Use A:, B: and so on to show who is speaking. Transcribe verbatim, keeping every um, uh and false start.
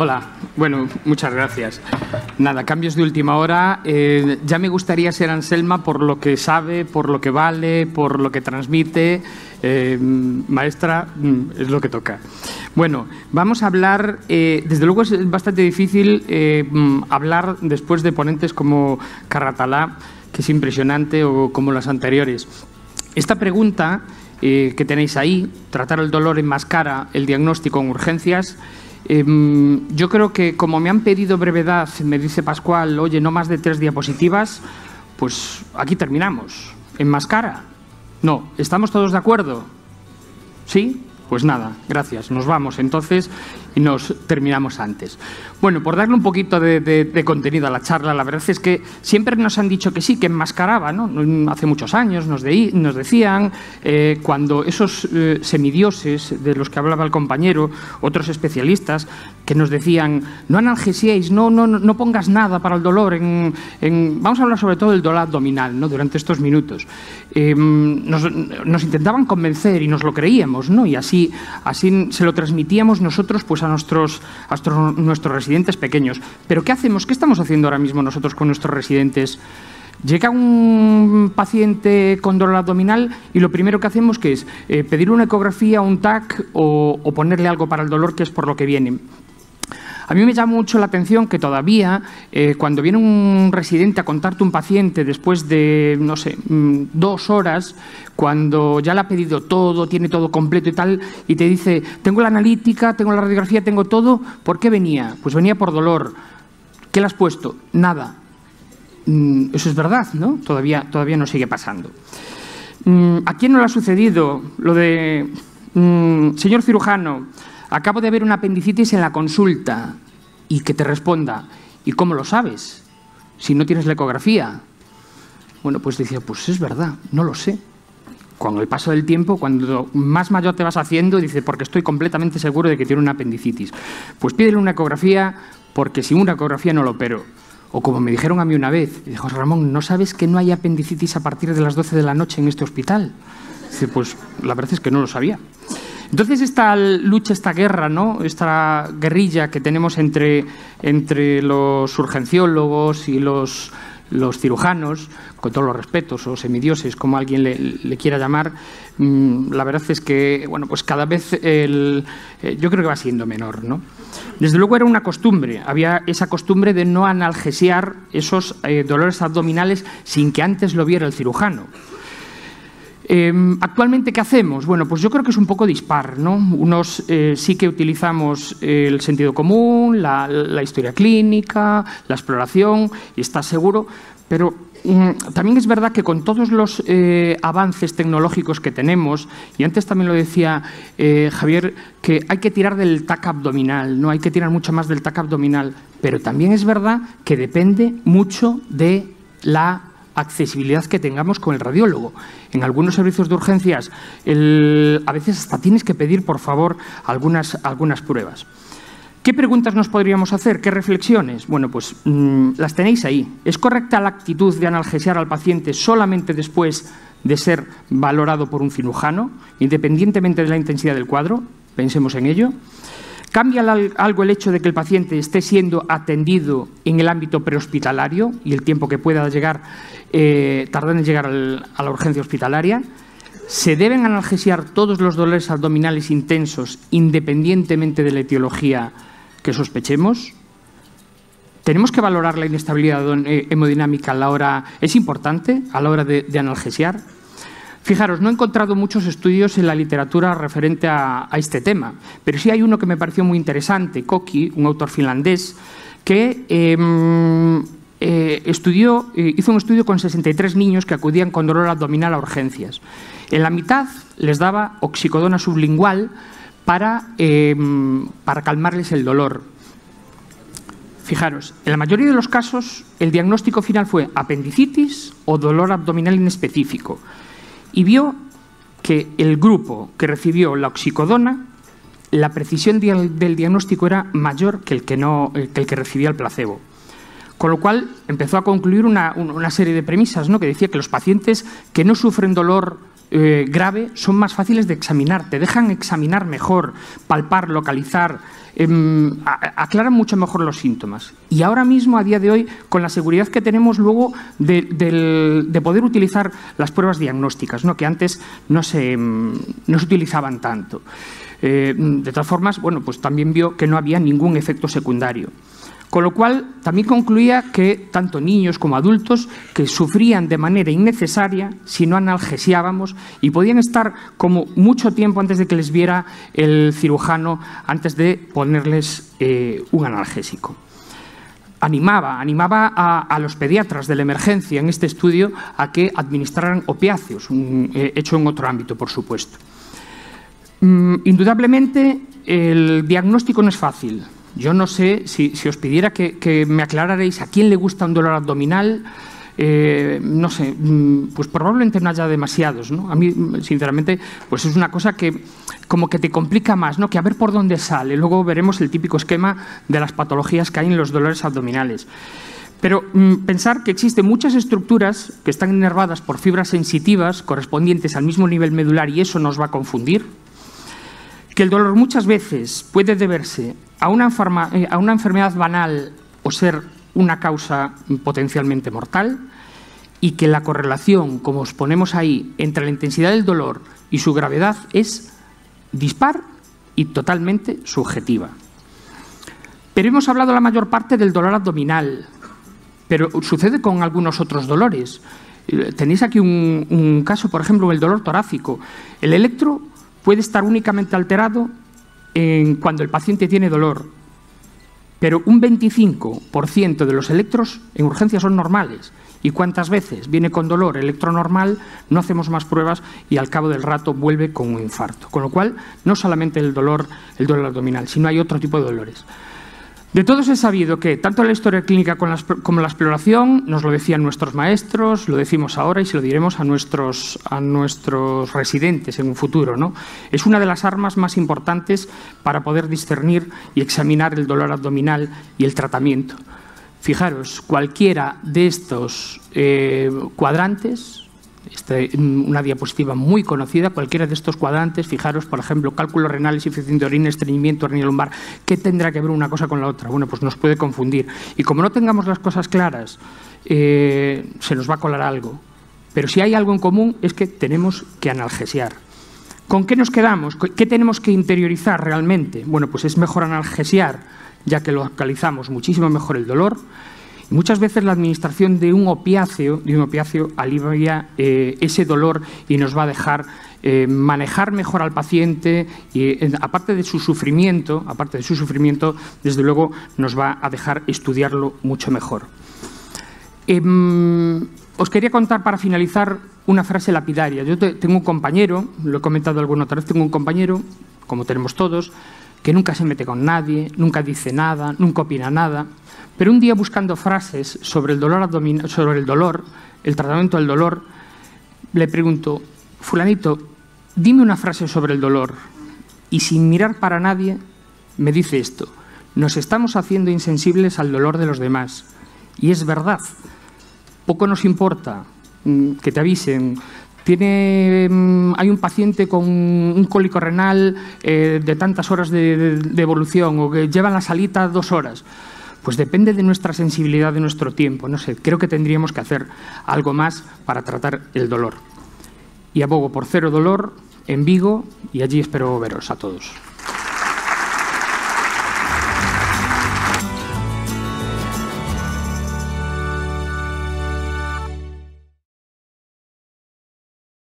A: Hola, bueno, muchas gracias. Nada, cambios de última hora. Eh, ya me gustaría ser Anselma por lo que sabe, por lo que vale, por lo que transmite. Eh, maestra, es lo que toca. Bueno, vamos a hablar, eh, desde luego es bastante difícil eh, hablar después de ponentes como Carratalá, que es impresionante, o como las anteriores. Esta pregunta eh, que tenéis ahí, tratar el dolor enmascara el diagnóstico en urgencias. Eh, yo creo que como me han pedido brevedad, me dice Pascual, oye, no más de tres diapositivas, pues aquí terminamos. ¿Enmascara? No. ¿Estamos todos de acuerdo? ¿Sí? Pues nada, gracias. Nos vamos entonces y nos terminamos antes. Bueno, por darle un poquito de, de, de contenido a la charla, la verdad es que siempre nos han dicho que sí, que enmascaraba, ¿no? Hace muchos años nos, de, nos decían, eh, cuando esos eh, semidioses de los que hablaba el compañero, otros especialistas, que nos decían, no analgesiéis, no, no, no pongas nada para el dolor. En, en, vamos a hablar sobre todo del dolor abdominal, ¿no? Durante estos minutos. Eh, nos, nos intentaban convencer y nos lo creíamos, ¿no? Y así, así se lo transmitíamos nosotros pues, a, nuestros, a nuestros, nuestros residentes pequeños. ¿Pero qué hacemos? ¿Qué estamos haciendo ahora mismo nosotros con nuestros residentes? Llega un paciente con dolor abdominal y lo primero que hacemos que es eh, pedir una ecografía, un T A C o, o ponerle algo para el dolor, que es por lo que viene. A mí me llama mucho la atención que todavía, eh, cuando viene un residente a contarte un paciente después de, no sé, dos horas, cuando ya le ha pedido todo, tiene todo completo y tal, y te dice, tengo la analítica, tengo la radiografía, tengo todo, ¿por qué venía? Pues venía por dolor. ¿Qué le has puesto? Nada. Mm, eso es verdad, ¿no? Todavía, todavía no sigue pasando. Mm, ¿A quién no le ha sucedido lo de, mm, señor cirujano, acabo de ver una apendicitis en la consulta, y que te responda, ¿y cómo lo sabes? Si no tienes la ecografía. Bueno, pues decía, pues es verdad, no lo sé. Con el paso del tiempo, cuando más mayor te vas haciendo, dice, porque estoy completamente seguro de que tiene una apendicitis. Pues pídele una ecografía, porque sin una ecografía no lo opero. O como me dijeron a mí una vez, dijo, Ramón, ¿no sabes que no hay apendicitis a partir de las doce de la noche en este hospital? Dice, pues la verdad es que no lo sabía. Entonces, esta lucha, esta guerra, ¿no? Esta guerrilla que tenemos entre, entre los urgenciólogos y los, los cirujanos, con todos los respetos, o semidioses, como alguien le, le quiera llamar, mmm, la verdad es que, bueno, pues cada vez el, eh, yo creo que va siendo menor, ¿no? Desde luego era una costumbre, había esa costumbre de no analgesiar esos eh, dolores abdominales sin que antes lo viera el cirujano. Eh, actualmente, ¿qué hacemos? Bueno, pues yo creo que es un poco dispar, ¿no? Unos eh, sí que utilizamos eh, el sentido común, la, la historia clínica, la exploración, y está seguro, pero mm, también es verdad que con todos los eh, avances tecnológicos que tenemos, y antes también lo decía eh, Javier, que hay que tirar del T A C abdominal, ¿no? Hay que tirar mucho más del T A C abdominal, pero también es verdad que depende mucho de la accesibilidad que tengamos con el radiólogo. En algunos servicios de urgencias, el, a veces hasta tienes que pedir, por favor, algunas, algunas pruebas. ¿Qué preguntas nos podríamos hacer? ¿Qué reflexiones? Bueno, pues mmm, las tenéis ahí. ¿Es correcta la actitud de analgesiar al paciente solamente después de ser valorado por un cirujano, independientemente de la intensidad del cuadro? Pensemos en ello. ¿Cambia algo el hecho de que el paciente esté siendo atendido en el ámbito prehospitalario y el tiempo que pueda llegar, eh, tardar en llegar al, a la urgencia hospitalaria? ¿Se deben analgesiar todos los dolores abdominales intensos independientemente de la etiología que sospechemos? ¿Tenemos que valorar la inestabilidad hemodinámica a la hora, es importante a la hora de, de analgesiar? Fijaros, no he encontrado muchos estudios en la literatura referente a, a este tema, pero sí hay uno que me pareció muy interesante, Koki, un autor finlandés, que eh, eh, estudió, eh, hizo un estudio con sesenta y tres niños que acudían con dolor abdominal a urgencias. En la mitad les daba oxicodona sublingual para, eh, para calmarles el dolor. Fijaros, en la mayoría de los casos el diagnóstico final fue apendicitis o dolor abdominal inespecífico. Y vio que el grupo que recibió la oxicodona, la precisión del, del diagnóstico era mayor que el que, no, que el que recibía el placebo. Con lo cual empezó a concluir una, una serie de premisas, ¿no? Que decía que los pacientes que no sufren dolor eh, grave son más fáciles de examinar, te dejan examinar mejor, palpar, localizar, eh, aclaran mucho mejor los síntomas. Y ahora mismo, a día de hoy, con la seguridad que tenemos luego de, de, de poder utilizar las pruebas diagnósticas, ¿no?, que antes no se, no se utilizaban tanto. Eh, de todas formas, bueno, pues también vio que no había ningún efecto secundario. Con lo cual, también concluía que tanto niños como adultos que sufrían de manera innecesaria si no analgesiábamos y podían estar como mucho tiempo antes de que les viera el cirujano, antes de ponerles eh, un analgésico. Animaba, animaba a, a los pediatras de la emergencia en este estudio a que administraran opiáceos, un, eh, hecho en otro ámbito, por supuesto. Mm, indudablemente, el diagnóstico no es fácil. Yo no sé si, si os pidiera que, que me aclararais a quién le gusta un dolor abdominal. Eh, no sé, pues probablemente no haya demasiados, ¿no? A mí, sinceramente, pues es una cosa que como que te complica más, ¿no?, que a ver por dónde sale. Luego veremos el típico esquema de las patologías que hay en los dolores abdominales. Pero mmm, pensar que existen muchas estructuras que están inervadas por fibras sensitivas correspondientes al mismo nivel medular y eso nos va a confundir. Que el dolor muchas veces puede deberse a una, a una enfermedad banal o ser una causa potencialmente mortal, y que la correlación, como os ponemos ahí, entre la intensidad del dolor y su gravedad es dispar y totalmente subjetiva. Pero hemos hablado la mayor parte del dolor abdominal, pero sucede con algunos otros dolores. Tenéis aquí un, un caso, por ejemplo, el dolor torácico. El electro puede estar únicamente alterado en cuando el paciente tiene dolor, pero un veinticinco por ciento de los electros en urgencias son normales. ¿Y cuántas veces viene con dolor electro normal, no hacemos más pruebas y al cabo del rato vuelve con un infarto? Con lo cual, no solamente el dolor, el dolor abdominal, sino hay otro tipo de dolores. De todos he sabido que tanto la historia clínica como la exploración, nos lo decían nuestros maestros, lo decimos ahora y se lo diremos a nuestros, a nuestros residentes en un futuro, ¿no? Es una de las armas más importantes para poder discernir y examinar el dolor abdominal y el tratamiento. Fijaros, cualquiera de estos eh, cuadrantes, este, una diapositiva muy conocida, cualquiera de estos cuadrantes, fijaros, por ejemplo, cálculos renales, infección de orina, estreñimiento, hernia lumbar, ¿qué tendrá que ver una cosa con la otra? Bueno, pues nos puede confundir. Y como no tengamos las cosas claras, eh, se nos va a colar algo. Pero si hay algo en común es que tenemos que analgesiar. ¿Con qué nos quedamos? ¿Qué tenemos que interiorizar realmente? Bueno, pues es mejor analgesiar, ya que localizamos muchísimo mejor el dolor. Muchas veces la administración de un opiáceo, de un opiáceo alivia eh, ese dolor y nos va a dejar eh, manejar mejor al paciente y, eh, aparte de su sufrimiento, aparte de su sufrimiento, desde luego nos va a dejar estudiarlo mucho mejor. Eh, os quería contar para finalizar una frase lapidaria. Yo te, tengo un compañero, lo he comentado alguna otra vez, tengo un compañero, como tenemos todos, que nunca se mete con nadie, nunca dice nada, nunca opina nada. Pero un día, buscando frases sobre el dolor abdominal, sobre el dolor, el tratamiento del dolor, le pregunto: fulanito, dime una frase sobre el dolor. Y sin mirar para nadie, me dice esto: nos estamos haciendo insensibles al dolor de los demás. Y es verdad. Poco nos importa que te avisen. Tiene, hay un paciente con un cólico renal eh, de tantas horas de, de, de evolución, o que lleva en la salita dos horas. Pues depende de nuestra sensibilidad, de nuestro tiempo. No sé, creo que tendríamos que hacer algo más para tratar el dolor. Y abogo por Cero Dolor en Vigo y allí espero veros a todos.